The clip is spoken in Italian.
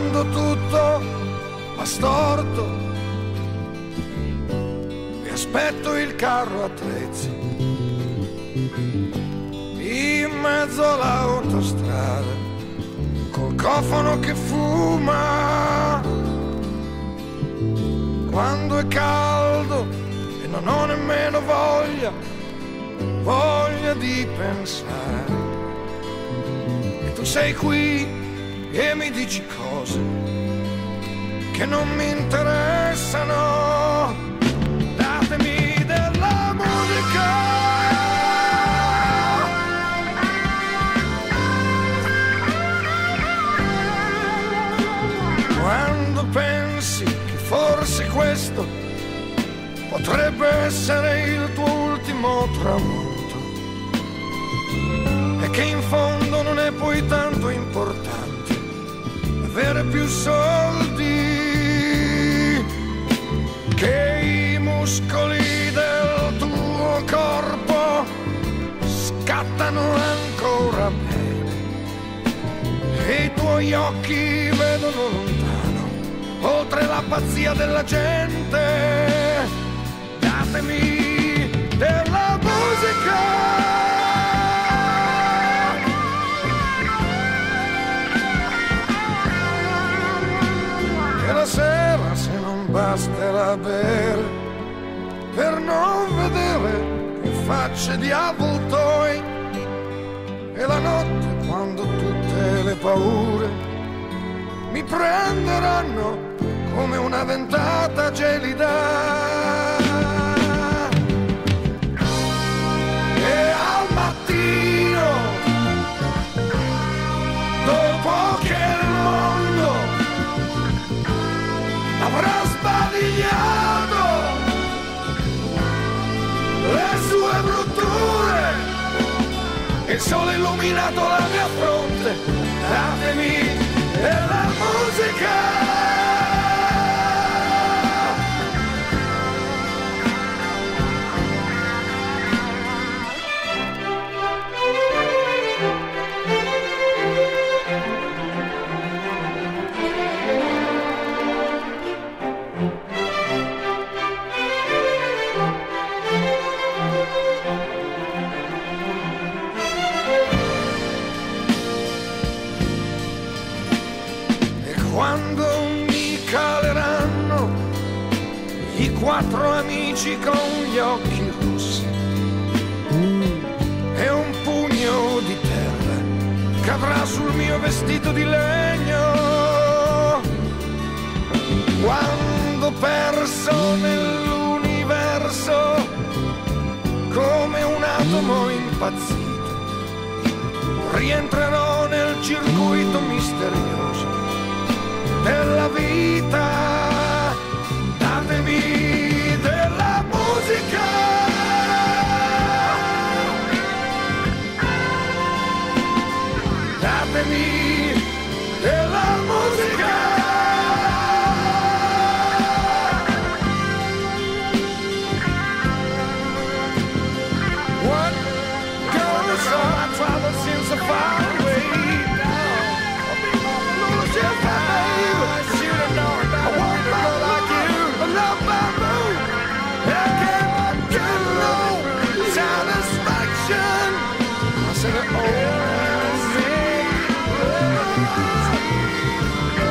quando tutto va storto e aspetto il carro attrezzi in mezzo all'autostrada col cofano che fuma, quando è caldo e non ho nemmeno voglia di pensare, e tu sei qui e mi dici cose che non mi interessano. Datemi della musica, quando pensi che forse questo potrebbe essere il tuo ultimo tramonto e che in fondo non è poi tanto importante avere più soldi, che i muscoli del tuo corpo scattano ancora bene e i tuoi occhi vedono lontano oltre la pazzia della gente. Datemi della musica, la sera se non basterà bere per non vedere che facce di avvoltoi, e la notte quando tutte le paure mi prenderanno come una ventata gelida, e al mattino dopo che il mondo avrà sbadigliato le sue brutture, il sole illuminato la mia fronte, datemi della musica. Quando mi caleranno i quattro amici con gli occhi rossi e un pugno di terra cadrà sul mio vestito di legno, quando perso nell'universo come un atomo impazzito rientrerò nel circuito misterioso della vita. Datemi della musica, datemi della musica. What goes on travel seems so far away. Lose your satisfaction. I said, oh,